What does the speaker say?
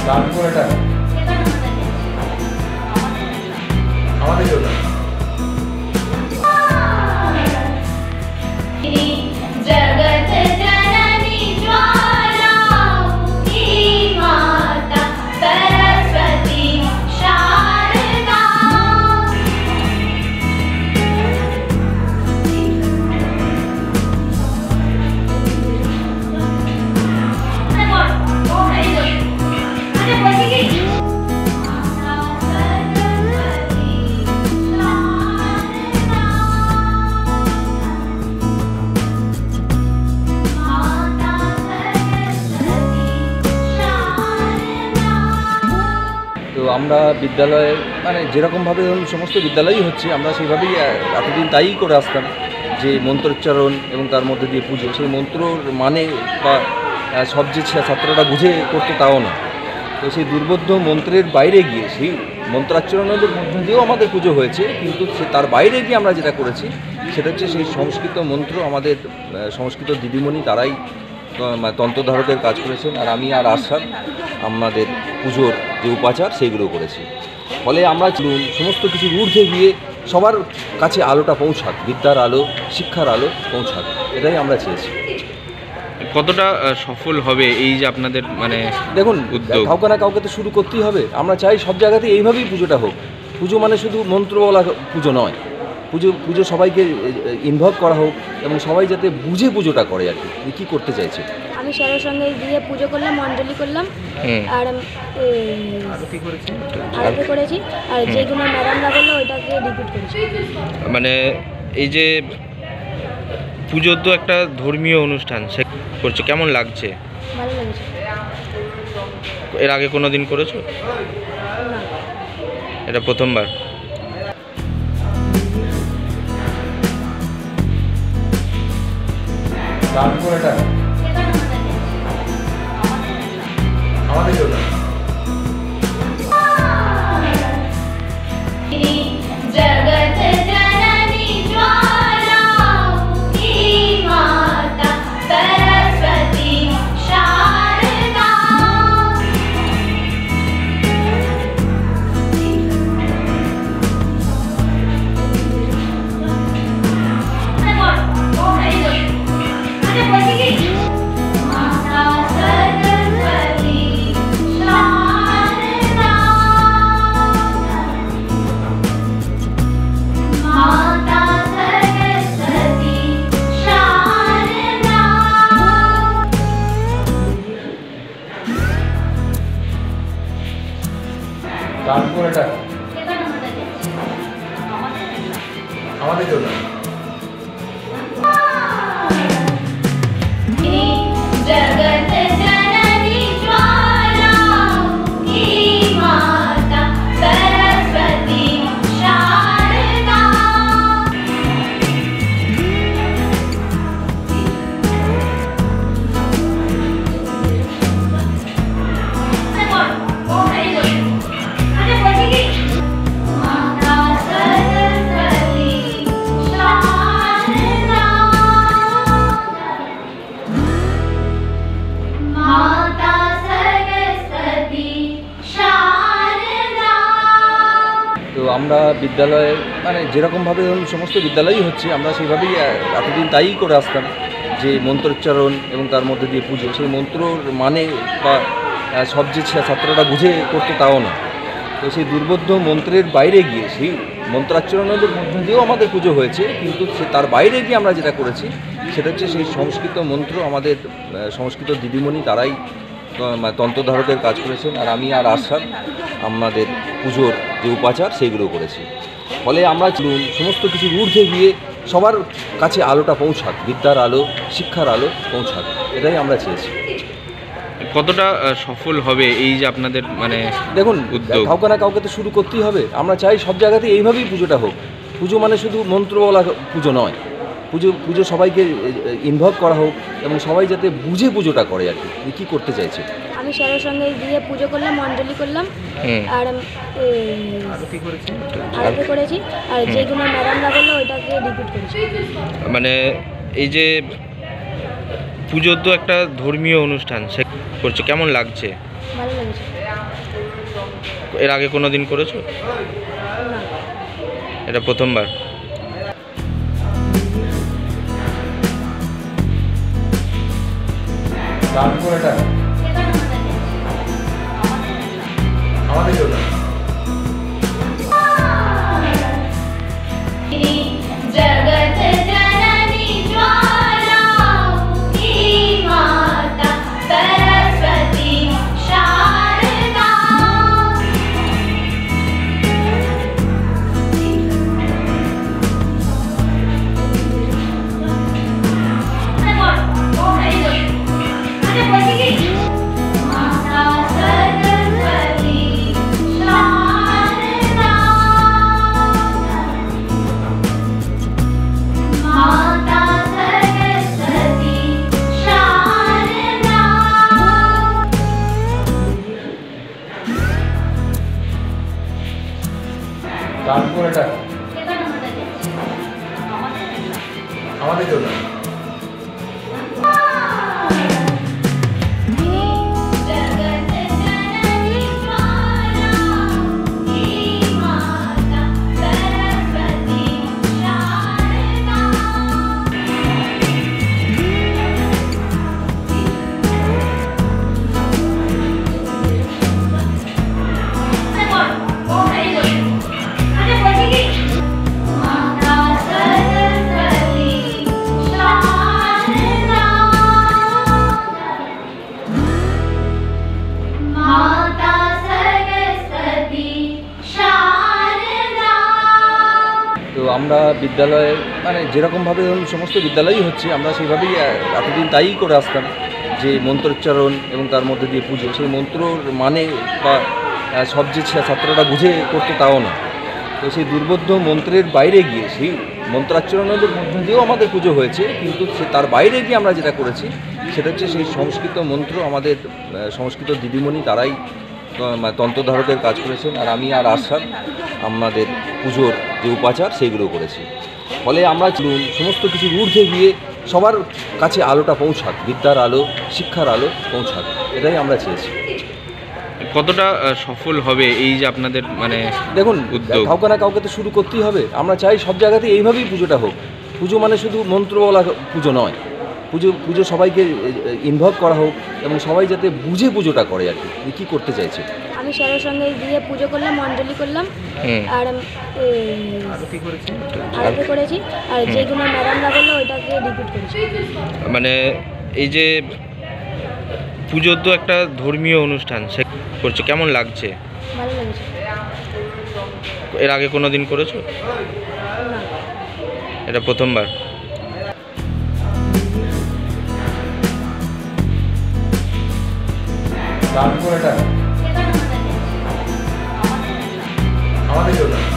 তারপরেটা আমাদের জন্য जगत जननी ज्वालामुखी माता सरस्वती शारदा তো আমরা বিদ্যালয়ে মানে যেরকমভাবে সমস্ত বিদ্যালয়ই হচ্ছে আমরা সেইভাবেই এতদিন তাই করে আসতাম, যে মন্ত্রোচ্চারণ এবং তার মধ্যে দিয়ে পুজো, সেই মন্ত্রর মানে বা সব যে ছাত্ররা বুঝে করতো তাও না। তো সেই দুর্বোধ্য মন্ত্রের বাইরে গিয়ে সেই মন্ত্রাচ্চারণের মধ্যে দিয়েও আমাদের পুজো হয়েছে, কিন্তু তার বাইরে গিয়ে আমরা যেটা করেছি সেটা হচ্ছে সেই সংস্কৃত মন্ত্র আমাদের সংস্কৃত দিদিমণি তারাই তন্ত্রধারকের কাজ করেছেন, আর আমি আর আশার আমাদের পুজোর যে উপাচার সেইগুলো করেছি। ফলে আমরা সমস্ত কিছুর ঊর্ধ্বে গিয়ে সবার কাছে আলোটা পৌঁছাক, বিদ্যার আলো, শিক্ষার আলো পৌঁছাক, এটাই আমরা চেয়েছি। কতটা সফল হবে এই যে আপনাদের মানে দেখুন, উদ্যোগ? কাউকে না কাউকে তো শুরু করতেই হবে। আমরা চাই সব জায়গাতে এইভাবেই পুজোটা হোক। পুজো মানে শুধু মন্ত্রবলা পুজো নয়, পুজো সবাইকে ইনভলভ করা হোক এবং সবাই যাতে বুঝে পুজোটা করে আর কি কী করতে চাইছে। আমি স্যারের সঙ্গে গিয়ে পুজো করলাম, অঞ্জলি করলাম, আর আরতি করেছি, আর যেগুলো ম্যাডামরা বললো ওইটাকে রিপিট করেছি। মানে এই যে পুজোর তো একটা ধর্মীয় অনুষ্ঠান সে করছো, কেমন লাগছে? ভালো লেগেছে। এর আগে কোনো দিন করেছো? না। এটা প্রথমবার? তারপরেটা আমাদের জন্য जगत जननी ज्वालामुखी माता सरस्वती शारदा माता सरस्वती शारदा माता सरस्वती शारदा তারপরেটা আমাদের জন্য जगत जननी ज्वालामुखी माता सरस्वती शारदा माता सरस्वती शारदा माता सरस्वती शारदा। তো আমরা বিদ্যালয়ে মানে যেরকমভাবে সমস্ত বিদ্যালয়ই হচ্ছে আমরা সেইভাবেই এতদিন তাই করে আসতাম, যে মন্ত্রোচ্চারণ এবং তার মধ্যে দিয়ে পুজো, সেই মন্ত্রর মানে বা সব যে ছাত্ররা বুঝে করতো তাও না। তো সেই দুর্বোধ্য মন্ত্রের বাইরে গিয়ে সেই মন্ত্রাচ্চারণের মধ্যে দিয়েও আমাদের পুজো হয়েছে, কিন্তু তার বাইরে গিয়ে আমরা যেটা করেছি সেটা হচ্ছে সেই সংস্কৃত মন্ত্র আমাদের সংস্কৃত দিদিমণি তারাই তন্ত্রধারকের কাজ করেছেন, আর আমি আর আশার আমাদের পুজোর যে উপাচার সেইগুলো করেছি। ফলে আমরা সমস্ত কিছুর ঊর্ধ্বে গিয়ে সবার কাছে আলোটা পৌঁছাক, বিদ্যার আলো, শিক্ষার আলো পৌঁছাক, এটাই আমরা চেয়েছি। কতটা সফল হবে এই যে আপনাদের মানে দেখুন, উদ্যোগ? কাউকে না কাউকে তো শুরু করতেই হবে। আমরা চাই সব জায়গাতে এইভাবেই পুজোটা হোক। পুজো মানে শুধু মন্ত্রবলা পুজো নয়, পুজো সবাইকে ইনভলভ করা হোক এবং সবাই যাতে বুঝে পুজোটা করে আর কি কী করতে চাইছে। আমি স্যারের সঙ্গে গিয়ে পুজো করলাম, অঞ্জলি করলাম, আর আরতি করেছি, আর যেগুলো ম্যাডামরা বললো ওইটাকে রিপিট করেছি। মানে এই যে পুজোর তো একটা ধর্মীয় অনুষ্ঠান সে করছো, কেমন লাগছে? ভালো লেগেছে। এর আগে কোনো দিন করেছো? না। এটা প্রথমবার? দান করে এটা আমাদের জন্য जगत जननी ज्वालामुखी माता सरस्वती शारदा माता सरस्वती शारदा माता सरस्वती शारदा দান করে এটা আমাদের জন্য जगत जननी ज्वालामुखी माता सरस्वती शारदा माता सरस्वती शारदा माता सरस्वती शारदा তো আমরা বিদ্যালয়ে মানে যেরকমভাবে ধরুন সমস্ত বিদ্যালয়ই হচ্ছে আমরা সেইভাবেই এতদিন তাই করে আসতাম, যে মন্ত্রোচ্চারণ এবং তার মধ্যে দিয়ে পুজো, সেই মন্ত্রর মানে বা সব যে ছাত্ররা বুঝে করতো তাও না। তো সেই দুর্বোধ্য মন্ত্রের বাইরে গিয়ে সেই মন্ত্রাচ্চারণের মধ্যে দিয়েও আমাদের পুজো হয়েছে, কিন্তু তার বাইরে গিয়ে আমরা যেটা করেছি সেটা হচ্ছে সেই সংস্কৃত মন্ত্র আমাদের সংস্কৃত দিদিমণি তারাই তন্ত্রধারকের কাজ করেছেন, আর আমি আর আশার আমাদের পুজোর যে উপাচার সেইগুলো করেছি। ফলে আমরা সমস্ত কিছুর ঊর্ধ্বে গিয়ে সবার কাছে আলোটা পৌঁছাক, বিদ্যার আলো, শিক্ষার আলো পৌঁছাক, এটাই আমরা চেয়েছি। কতটা সফল হবে এই যে আপনাদের মানে দেখুন, উদ্যোগ? কাউকে না কাউকে তো শুরু করতেই হবে। আমরা চাই সব জায়গাতে এইভাবেই পুজোটা হোক। পুজো মানে শুধু মন্ত্রবলা পুজো নয়, পুজো সবাইকে ইনভলভ করা হোক এবং সবাই যাতে বুঝে পুজোটা করে আর কি কী করতে চাইছে। আমি স্যারের সঙ্গে গিয়ে পুজো করলাম, অঞ্জলি করলাম, আর আরতি করেছি, আর যেগুলো ম্যাডামরা বললো ওইটাকে রিপিট করেছি। মানে এই যে পুজোর তো একটা ধর্মীয় অনুষ্ঠান সে করছো, কেমন লাগছে? ভালো লেগেছে। এর আগে কোনো দিন করেছো? না। এটা প্রথমবার? দান করে এটা আমাদের জন্য